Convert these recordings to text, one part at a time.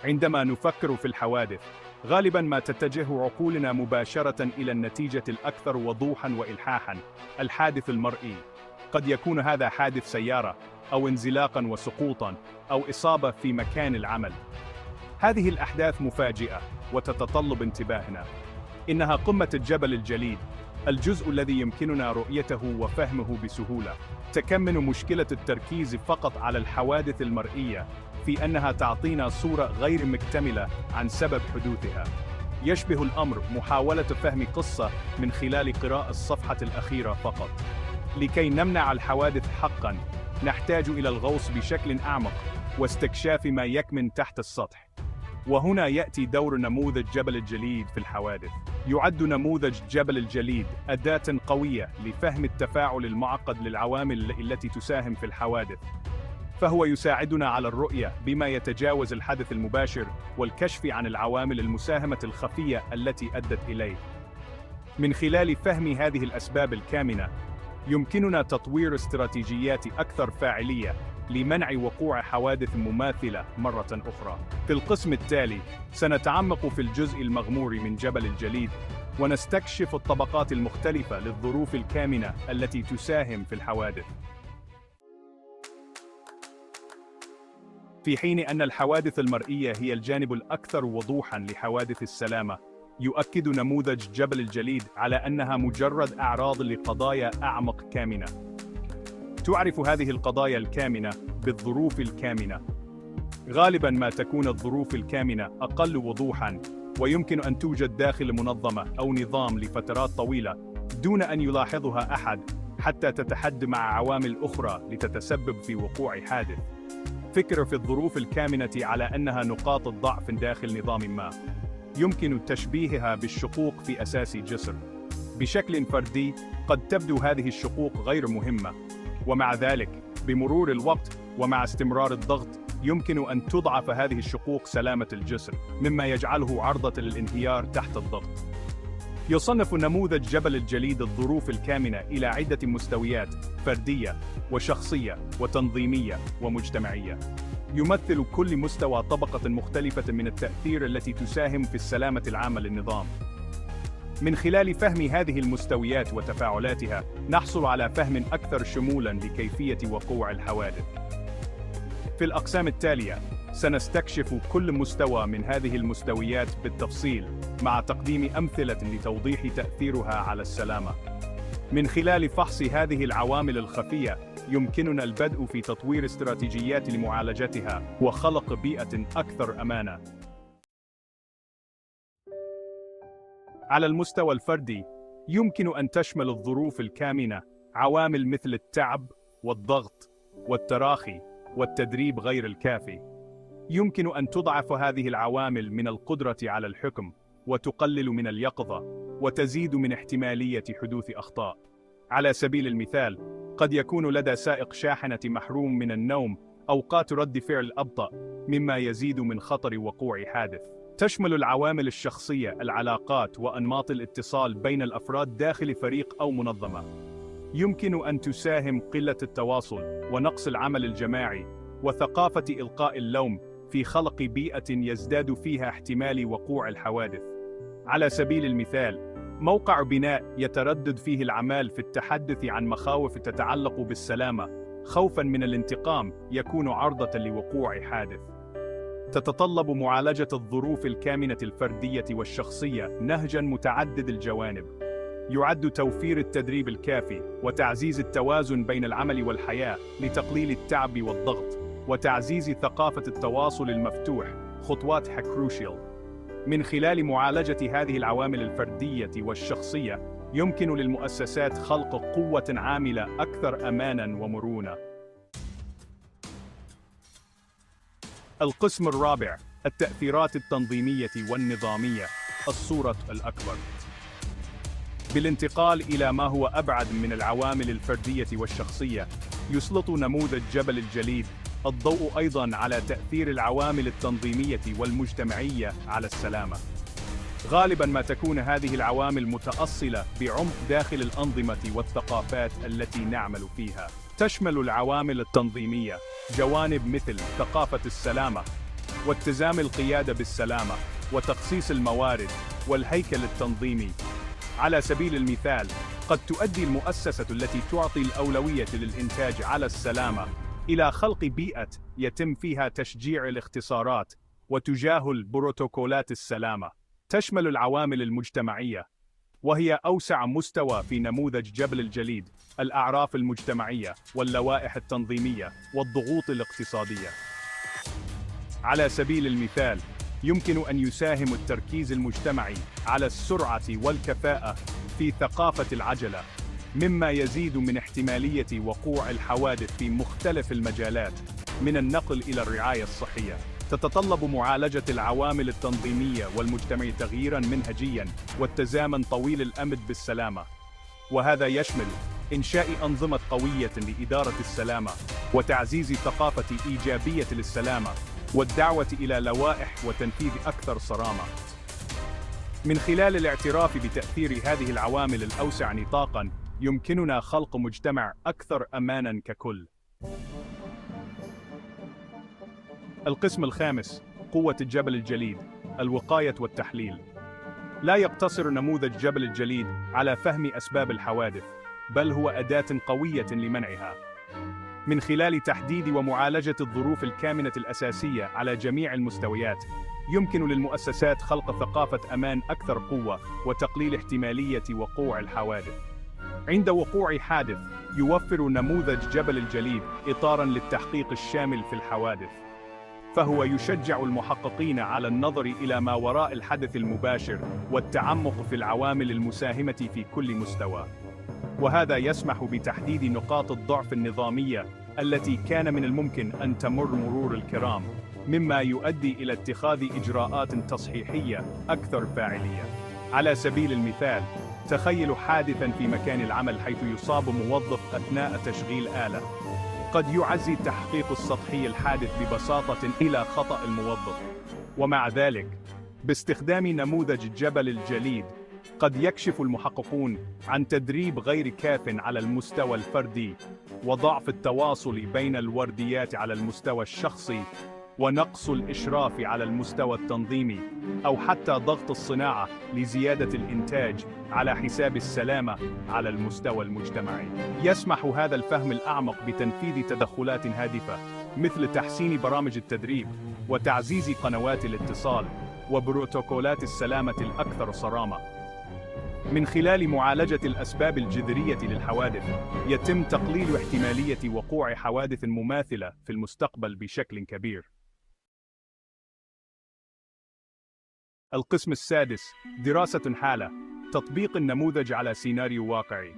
عندما نفكر في الحوادث، غالباً ما تتجه عقولنا مباشرة إلى النتيجة الأكثر وضوحاً وإلحاحاً، الحادث المرئي. قد يكون هذا حادث سيارة، أو انزلاقاً وسقوطاً، أو إصابة في مكان العمل. هذه الأحداث مفاجئة وتتطلب انتباهنا. إنها قمة الجبل الجليد، الجزء الذي يمكننا رؤيته وفهمه بسهولة. تكمن مشكلة التركيز فقط على الحوادث المرئية في أنها تعطينا صورة غير مكتملة عن سبب حدوثها. يشبه الأمر محاولة فهم قصة من خلال قراءة الصفحة الأخيرة فقط. لكي نمنع الحوادث حقاً، نحتاج إلى الغوص بشكل أعمق واستكشاف ما يكمن تحت السطح. وهنا يأتي دور نموذج جبل الجليد في الحوادث. يعد نموذج جبل الجليد أداة قوية لفهم التفاعل المعقد للعوامل التي تساهم في الحوادث. فهو يساعدنا على الرؤية بما يتجاوز الحدث المباشر والكشف عن العوامل المساهمة الخفية التي أدت إليه. من خلال فهم هذه الأسباب الكامنة، يمكننا تطوير استراتيجيات أكثر فاعلية لمنع وقوع حوادث مماثلة مرة أخرى. في القسم التالي، سنتعمق في الجزء المغمور من جبل الجليد، ونستكشف الطبقات المختلفة للظروف الكامنة التي تساهم في الحوادث. في حين أن الحوادث المرئية هي الجانب الأكثر وضوحاً لحوادث السلامة، يؤكد نموذج جبل الجليد على أنها مجرد أعراض لقضايا أعمق كامنة. تعرف هذه القضايا الكامنة بالظروف الكامنة. غالباً ما تكون الظروف الكامنة أقل وضوحاً، ويمكن أن توجد داخل منظمة أو نظام لفترات طويلة دون أن يلاحظها أحد، حتى تتحد مع عوامل أخرى لتتسبب في وقوع حادث. فكر في الظروف الكامنة على أنها نقاط ضعف داخل نظام ما. يمكن تشبيهها بالشقوق في أساس جسر. بشكل فردي، قد تبدو هذه الشقوق غير مهمة، ومع ذلك، بمرور الوقت ومع استمرار الضغط، يمكن أن تضعف هذه الشقوق سلامة الجسر، مما يجعله عرضة للانهيار تحت الضغط. يصنف نموذج جبل الجليد الظروف الكامنة إلى عدة مستويات فردية وشخصية وتنظيمية ومجتمعية. يمثل كل مستوى طبقة مختلفة من التأثير التي تساهم في السلامة العامة للنظام. من خلال فهم هذه المستويات وتفاعلاتها، نحصل على فهم أكثر شمولاً لكيفية وقوع الحوادث. في الأقسام التالية، سنستكشف كل مستوى من هذه المستويات بالتفصيل، مع تقديم أمثلة لتوضيح تأثيرها على السلامة. من خلال فحص هذه العوامل الخفية، يمكننا البدء في تطوير استراتيجيات لمعالجتها وخلق بيئة أكثر أمانة. على المستوى الفردي، يمكن أن تشمل الظروف الكامنة عوامل مثل التعب والضغط والتراخي والتدريب غير الكافي. يمكن أن تضعف هذه العوامل من القدرة على الحكم، وتقلل من اليقظة، وتزيد من احتمالية حدوث أخطاء. على سبيل المثال، قد يكون لدى سائق شاحنة محروم من النوم أوقات رد فعل أبطأ، مما يزيد من خطر وقوع حادث. تشمل العوامل الشخصية، العلاقات، وأنماط الاتصال بين الأفراد داخل فريق أو منظمة. يمكن أن تساهم قلة التواصل ونقص العمل الجماعي وثقافة إلقاء اللوم في خلق بيئة يزداد فيها احتمال وقوع الحوادث. على سبيل المثال، موقع بناء يتردد فيه العمال في التحدث عن مخاوف تتعلق بالسلامة خوفاً من الانتقام، يكون عرضة لوقوع حادث. تتطلب معالجة الظروف الكامنة الفردية والشخصية نهجاً متعدد الجوانب. يعد توفير التدريب الكافي وتعزيز التوازن بين العمل والحياة لتقليل التعب والضغط وتعزيز ثقافة التواصل المفتوح خطوات كروشيال. من خلال معالجة هذه العوامل الفردية والشخصية، يمكن للمؤسسات خلق قوة عاملة أكثر أماناً ومرونة. القسم الرابع، التأثيرات التنظيمية والنظامية، الصورة الأكبر. بالانتقال إلى ما هو أبعد من العوامل الفردية والشخصية، يسلط نموذج جبل الجليد الضوء أيضاً على تأثير العوامل التنظيمية والمجتمعية على السلامة. غالباً ما تكون هذه العوامل متأصلة بعمق داخل الأنظمة والثقافات التي نعمل فيها. تشمل العوامل التنظيمية جوانب مثل ثقافة السلامة، واتزان القيادة بالسلامة، وتخصيص الموارد، والهيكل التنظيمي. على سبيل المثال، قد تؤدي المؤسسة التي تعطي الأولوية للإنتاج على السلامة إلى خلق بيئة يتم فيها تشجيع الاختصارات وتجاهل بروتوكولات السلامة. تشمل العوامل المجتمعية، وهي أوسع مستوى في نموذج جبل الجليد، الأعراف المجتمعية واللوائح التنظيمية والضغوط الاقتصادية. على سبيل المثال، يمكن أن يساهم التركيز المجتمعي على السرعة والكفاءة في ثقافة العجلة، مما يزيد من احتمالية وقوع الحوادث في مختلف المجالات، من النقل إلى الرعاية الصحية. تتطلب معالجة العوامل التنظيمية والمجتمعية تغييراً منهجياً والتزامن طويل الأمد بالسلامة، وهذا يشمل إنشاء أنظمة قوية لإدارة السلامة، وتعزيز ثقافة إيجابية للسلامة، والدعوة إلى لوائح وتنفيذ أكثر صرامة. من خلال الاعتراف بتأثير هذه العوامل الأوسع نطاقاً، يمكننا خلق مجتمع أكثر أماناً ككل. القسم الخامس: قوة جبل الجليد، الوقاية والتحليل. لا يقتصر نموذج جبل الجليد على فهم أسباب الحوادث، بل هو أداة قوية لمنعها. من خلال تحديد ومعالجة الظروف الكامنة الأساسية على جميع المستويات، يمكن للمؤسسات خلق ثقافة أمان أكثر قوة وتقليل احتمالية وقوع الحوادث. عند وقوع حادث، يوفر نموذج جبل الجليد إطاراً للتحقيق الشامل في الحوادث، فهو يشجع المحققين على النظر إلى ما وراء الحدث المباشر والتعمق في العوامل المساهمة في كل مستوى. وهذا يسمح بتحديد نقاط الضعف النظامية التي كان من الممكن أن تمر مرور الكرام، مما يؤدي إلى اتخاذ إجراءات تصحيحية أكثر فاعلية. على سبيل المثال، تخيلوا حادثاً في مكان العمل حيث يصاب موظف أثناء تشغيل آلة. قد يعزي التحقيق السطحي الحادث ببساطة إلى خطأ الموظف، ومع ذلك، باستخدام نموذج جبل الجليد، قد يكشف المحققون عن تدريب غير كاف على المستوى الفردي، وضعف التواصل بين الورديات على المستوى الشخصي، ونقص الإشراف على المستوى التنظيمي، أو حتى ضغط الصناعة لزيادة الإنتاج على حساب السلامة على المستوى المجتمعي. يسمح هذا الفهم الأعمق بتنفيذ تدخلات هادفة، مثل تحسين برامج التدريب، وتعزيز قنوات الاتصال، وبروتوكولات السلامة الأكثر صرامة. من خلال معالجة الأسباب الجذرية للحوادث، يتم تقليل احتمالية وقوع حوادث مماثلة في المستقبل بشكل كبير. القسم السادس: دراسة حالة، تطبيق النموذج على سيناريو واقعي.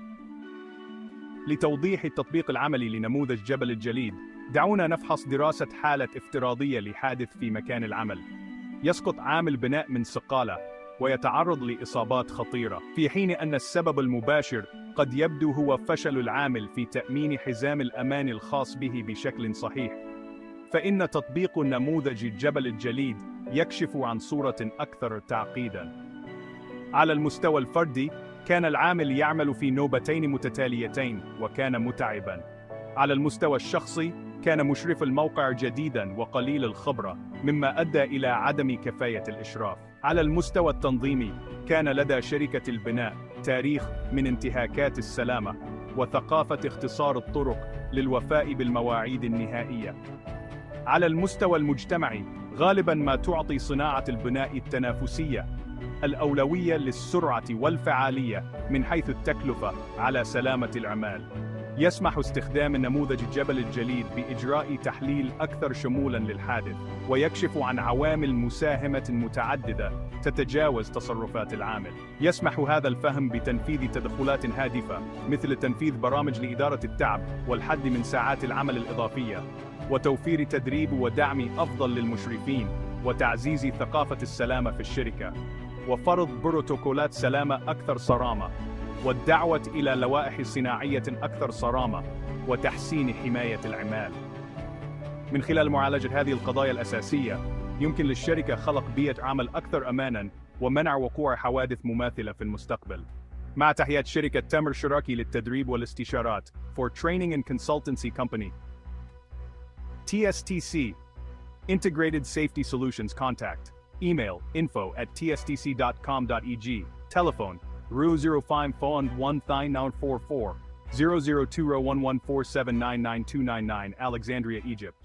لتوضيح التطبيق العملي لنموذج جبل الجليد، دعونا نفحص دراسة حالة افتراضية لحادث في مكان العمل. يسقط عامل بناء من صقالة ويتعرض لإصابات خطيرة، في حين أن السبب المباشر قد يبدو هو فشل العامل في تأمين حزام الأمان الخاص به بشكل صحيح. فإن تطبيق نموذج جبل الجليد يكشف عن صورة أكثر تعقيداً. على المستوى الفردي، كان العامل يعمل في نوبتين متتاليتين وكان متعباً. على المستوى الشخصي، كان مشرف الموقع جديداً وقليل الخبرة، مما أدى إلى عدم كفاية الإشراف. على المستوى التنظيمي، كان لدى شركة البناء تاريخ من انتهاكات السلامة وثقافة اختصار الطرق للوفاء بالمواعيد النهائية. على المستوى المجتمعي، غالباً ما تعطي صناعة البناء التنافسية الأولوية للسرعة والفعالية من حيث التكلفة على سلامة العمال. يسمح استخدام نموذج جبل الجليد بإجراء تحليل أكثر شمولاً للحادث، ويكشف عن عوامل مساهمة متعددة تتجاوز تصرفات العامل. يسمح هذا الفهم بتنفيذ تدخلات هادفة، مثل تنفيذ برامج لإدارة التعب والحد من ساعات العمل الإضافية، وتوفير تدريب ودعم أفضل للمشرفين، وتعزيز ثقافة السلامة في الشركة، وفرض بروتوكولات سلامة أكثر صرامة، والدعوة إلى لوائح صناعية أكثر صرامة، وتحسين حماية العمال. من خلال معالجة هذه القضايا الأساسية، يمكن للشركة خلق بيئة عمل أكثر أماناً ومنع وقوع حوادث مماثلة في المستقبل. مع تحيات شركة تامر شراكي للتدريب والاستشارات for Training and Consultancy Company TSTC. Integrated Safety Solutions contact. Email info@tstc.com.eg. Telephone 005413944 0020114799299 Alexandria, Egypt.